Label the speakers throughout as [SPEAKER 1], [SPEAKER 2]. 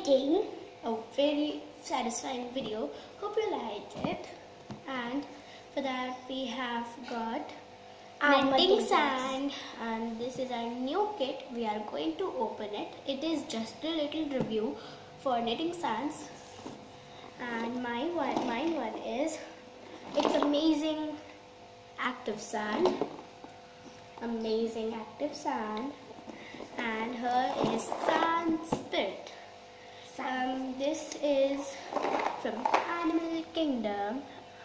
[SPEAKER 1] making
[SPEAKER 2] a very satisfying video. Hope you liked it. And for that we have got knitting sand, and this is our new kit. We are going to open it. It is just a little review for knitting sands, and mine one is, it's amazing active sand, and here is Sand Spirit. This is from Animal Kingdom.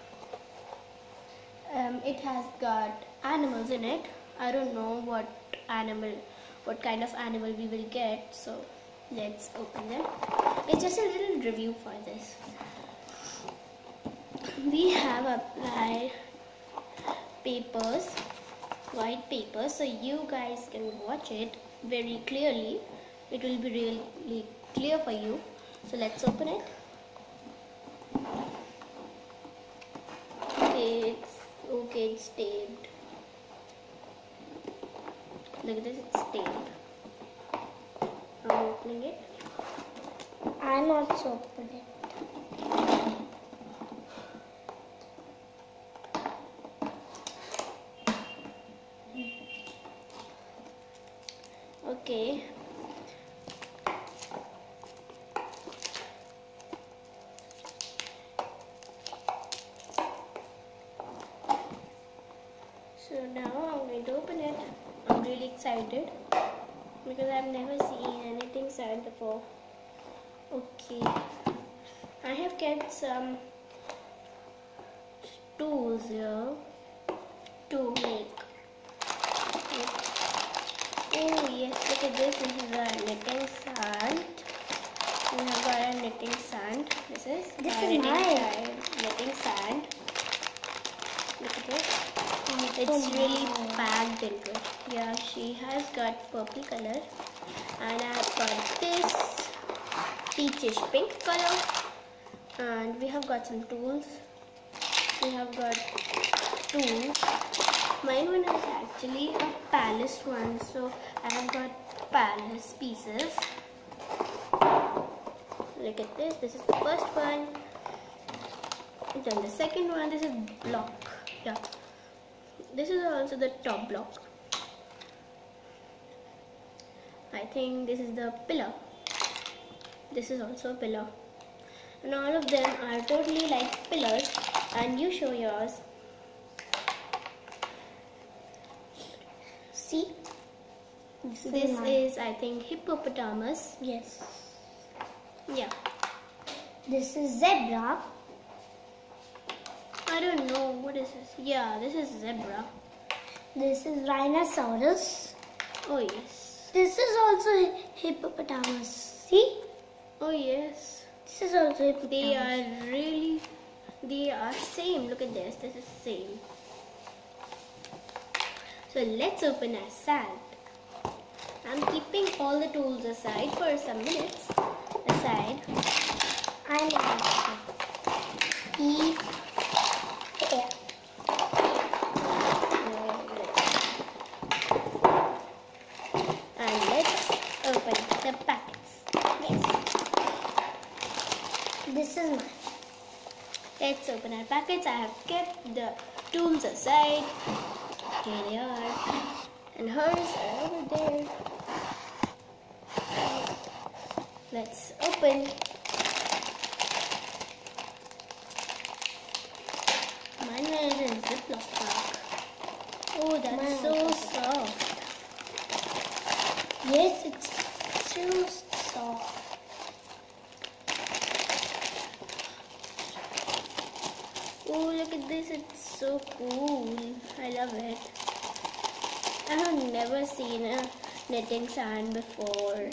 [SPEAKER 2] It has got animals in it. I don't know what kind of animal we will get, so let's open them. It's just a little review for this. We have applied papers, white papers, so you guys can watch it very clearly. It will be really clear for you. So let's open it. Okay, it's taped. Look at this, it's taped. I'm opening it.
[SPEAKER 1] I'm also opening it.
[SPEAKER 2] Okay. So now I'm going to open it. I'm really excited because I've never seen anything sand before. Okay. I have kept some tools here to make. Oh yes, look at this. This is our knitting sand. We have got our knitting sand. This is knitting sand. Look at this. It's really packed into it. Yeah, she has got purple color, and I've got this peachish pink color, and we have got some tools. We have got tools. Mine one is actually a palace one, so I have got palace pieces. Look at this. This is the first one. Then the second one. This is block. Yeah. This is also the top block. I think this is the pillar. This is also a pillar. And all of them are totally like pillars. And you show yours. See? This is, I think, hippopotamus.
[SPEAKER 1] Yes.
[SPEAKER 2] Yeah.
[SPEAKER 1] This is zebra.
[SPEAKER 2] I don't know, what is this? Yeah, this is zebra.
[SPEAKER 1] This is rhinoceros.
[SPEAKER 2] Oh yes.
[SPEAKER 1] This is also hippopotamus. See?
[SPEAKER 2] Oh yes.
[SPEAKER 1] This is also hippopotamus.
[SPEAKER 2] They are same. Look at this. This is same. So let's open our sand. I'm keeping all the tools aside for some minutes. Aside.
[SPEAKER 1] I'm also keep here.
[SPEAKER 2] And let's open the packets.
[SPEAKER 1] Yes. This is mine.
[SPEAKER 2] Let's open our packets. I have kept the tools aside. Here they are. And hers are over there. Let's open. Mine is a Ziploc bag. Oh, that's so soft.
[SPEAKER 1] Yes, it's so soft.
[SPEAKER 2] Oh, look at this. It's so cool. I love it. I have never seen a knitting sand before.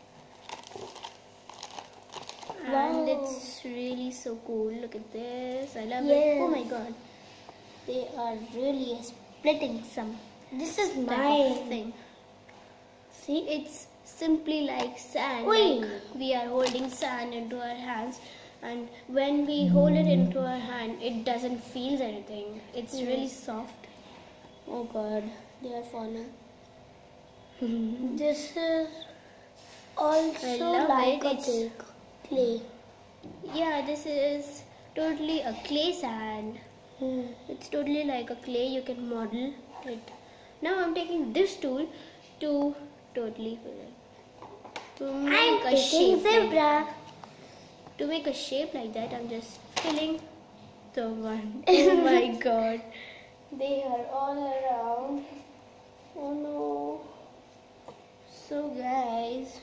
[SPEAKER 1] Wow.
[SPEAKER 2] And it's really so cool. Look at this. I love it.
[SPEAKER 1] Yes.
[SPEAKER 2] Oh my god. They are really splitting some
[SPEAKER 1] This is
[SPEAKER 2] type
[SPEAKER 1] mine.
[SPEAKER 2] of thing. See, it's simply like sand.
[SPEAKER 1] Oi.
[SPEAKER 2] Like we are holding sand into our hands, and when we hold it into our hand, it doesn't feel anything. It's really soft. Oh god, they are falling.
[SPEAKER 1] This is also like a cake. clay.
[SPEAKER 2] Yeah, this is totally a clay sand.
[SPEAKER 1] Hmm.
[SPEAKER 2] It's totally like a clay, you can model it. Now I'm taking this tool to totally fill it. To
[SPEAKER 1] I'm
[SPEAKER 2] make a
[SPEAKER 1] taking
[SPEAKER 2] shape.
[SPEAKER 1] zebra.
[SPEAKER 2] To make a shape like that, I'm just filling the one. Oh my god. They are all around. Oh no. So guys,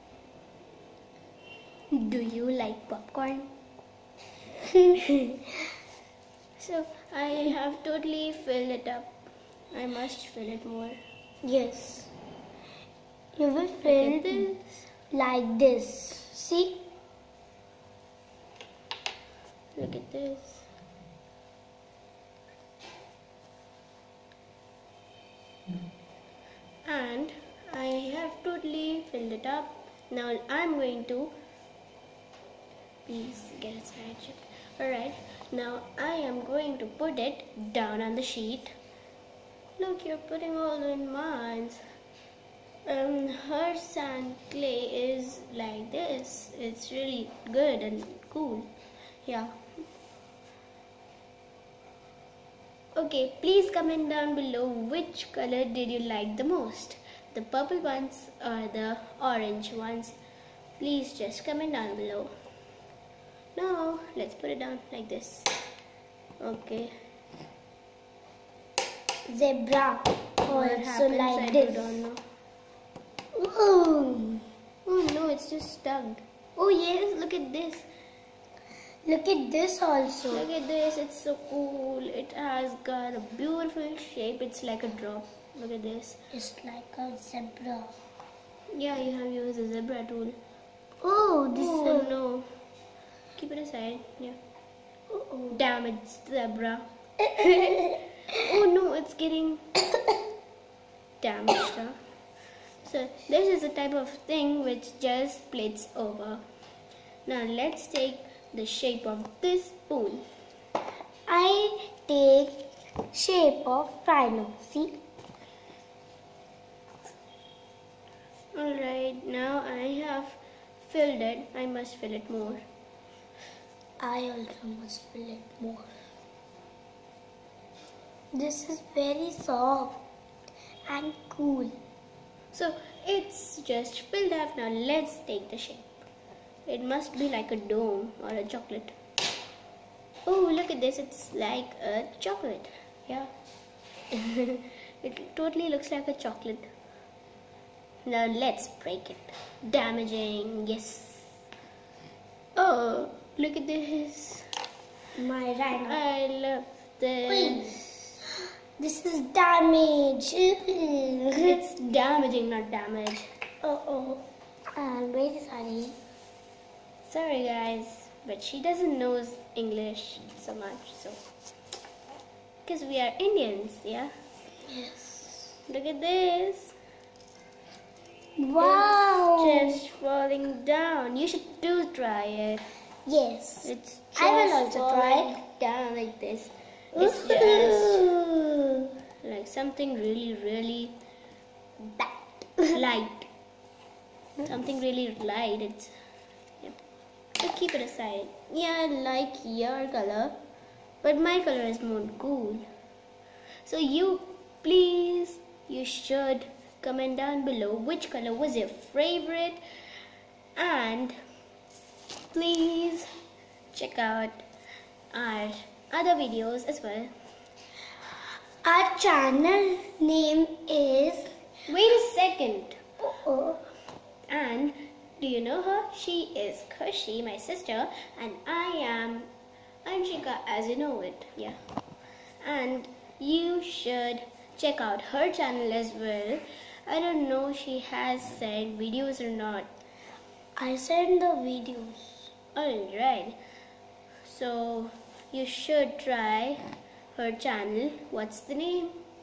[SPEAKER 2] do you like popcorn? So I have totally filled it up. I must fill it more.
[SPEAKER 1] Yes. You will
[SPEAKER 2] Look
[SPEAKER 1] fill
[SPEAKER 2] at this.
[SPEAKER 1] like this. See?
[SPEAKER 2] Look at this. And I have totally filled it up. Now I'm going to, please get it side. Alright, now I am going to put it down on the sheet. Look, you're putting all in mine. Her sand clay is like this. It's really good and cool. Yeah. Okay, please comment down below which color did you like the most, the purple ones or the orange ones. Please just comment down below. Now let's put it down like this. Okay.
[SPEAKER 1] Zebra.
[SPEAKER 2] What
[SPEAKER 1] Also
[SPEAKER 2] happens?
[SPEAKER 1] like
[SPEAKER 2] I
[SPEAKER 1] this.
[SPEAKER 2] don't know.
[SPEAKER 1] Ooh.
[SPEAKER 2] Oh no, it's just stuck. Oh yes, look at this.
[SPEAKER 1] Look at this also.
[SPEAKER 2] Look at this, it's so cool. It has got a beautiful shape. It's like a drop. Look at this.
[SPEAKER 1] It's like a zebra.
[SPEAKER 2] Yeah, you have used a zebra tool.
[SPEAKER 1] Oh, this
[SPEAKER 2] Oh
[SPEAKER 1] is...
[SPEAKER 2] no. Keep it aside. Yeah.
[SPEAKER 1] Uh-oh.
[SPEAKER 2] Damaged zebra. Oh no, it's getting damaged. Huh? So this is a type of thing which just splits over. Now let's take the shape of this spoon.
[SPEAKER 1] I take shape of rhino. See?
[SPEAKER 2] Alright, now I have filled it. I must fill it more.
[SPEAKER 1] I also must fill it more. This is very soft and cool.
[SPEAKER 2] So it's just filled up. Now let's take the shape. It must be like a dome or a chocolate. Oh, look at this. It's like a chocolate. Yeah. It totally looks like a chocolate. Now let's break it. Damaging. Yes. Oh, look at this.
[SPEAKER 1] My rhino.
[SPEAKER 2] I love this.
[SPEAKER 1] Wait. This is damage.
[SPEAKER 2] It's damaging, not damage.
[SPEAKER 1] Oh. I'm very sorry.
[SPEAKER 2] Sorry guys, but she doesn't know English so much, so because we are Indians, yeah.
[SPEAKER 1] Yes.
[SPEAKER 2] Look at this.
[SPEAKER 1] Wow.
[SPEAKER 2] It's just falling down. You should try it.
[SPEAKER 1] Yes.
[SPEAKER 2] It's just
[SPEAKER 1] I will also
[SPEAKER 2] falling
[SPEAKER 1] try.
[SPEAKER 2] down like this. It's just
[SPEAKER 1] Ooh.
[SPEAKER 2] like something really light. Something really light. It's so keep it aside. Yeah, I like your color, but my color is more cool. So you should comment down below which color was your favorite, and please check out our other videos as well.
[SPEAKER 1] Our channel name is...
[SPEAKER 2] Wait a second.
[SPEAKER 1] Oh.
[SPEAKER 2] And do you know her? She is Khushi, my sister, and I am Anshika, as you know it. Yeah. And you should check out her channel as well. I don't know she has sent videos or not.
[SPEAKER 1] I send the videos.
[SPEAKER 2] Alright. So you should try her channel. What's the name?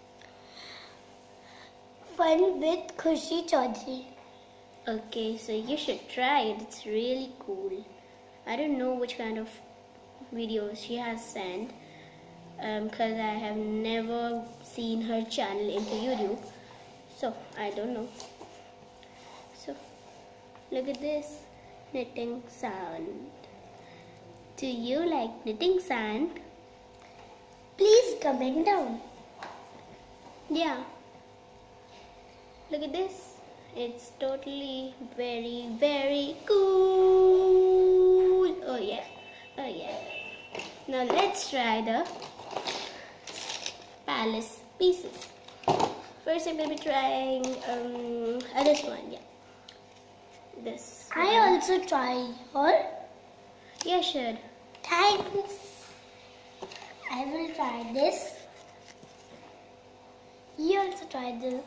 [SPEAKER 1] Fun with Khushi Chaudhary.
[SPEAKER 2] Okay, so you should try it. It's really cool. I don't know which kind of videos she has sent because I have never seen her channel into YouTube. So I don't know. So look at this. knitting sand. Do you like knitting sand?
[SPEAKER 1] Please comment down.
[SPEAKER 2] Yeah. Look at this. It's totally very, very cool. Oh yeah. Oh yeah. Now let's try the palace pieces. First I'm going to be trying this one. Yeah. This.
[SPEAKER 1] I also try your.
[SPEAKER 2] Yeah, sure.
[SPEAKER 1] Thanks. I will try this. You also try this.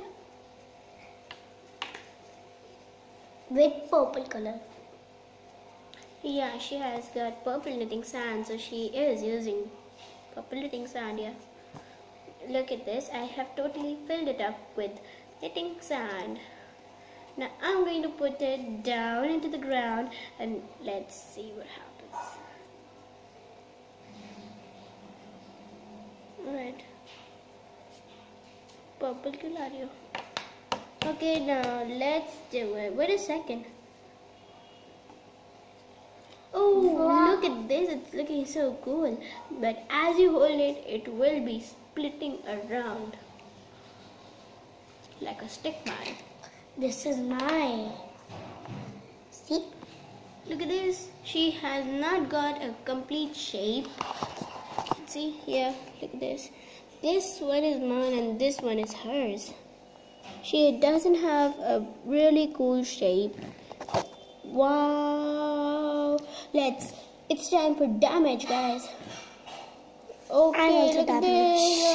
[SPEAKER 1] With purple color.
[SPEAKER 2] Yeah, she has got purple knitting sand, so she is using purple knitting sand. Yeah. Look at this. I have totally filled it up with knitting sand. Now I'm going to put it down into the ground and let's see what happens. Alright. Purple kyun la rahi ho? Okay, now let's do it. Wait a second. Oh,
[SPEAKER 1] wow.
[SPEAKER 2] Look at this. It's looking so cool. But as you hold it, it will be splitting around like a stick man.
[SPEAKER 1] This is mine. See?
[SPEAKER 2] Look at this. She has not got a complete shape. See here, look at this. This one is mine and this one is hers. She doesn't have a really cool shape. Wow. It's time for damage, guys. Okay, look at this.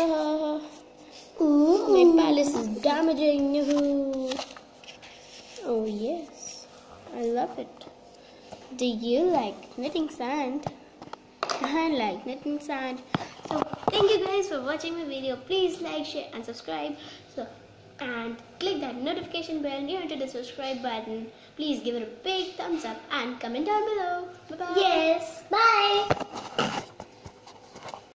[SPEAKER 2] My palace is damaging. Yoo-hoo. Oh yes, I love it. Do you like knitting sand? I like knitting sand. So thank you guys for watching my video. Please like, share and subscribe. And click that notification bell near to the subscribe button. Please give it a big thumbs up and comment down below. Bye bye.
[SPEAKER 1] Yes. Bye.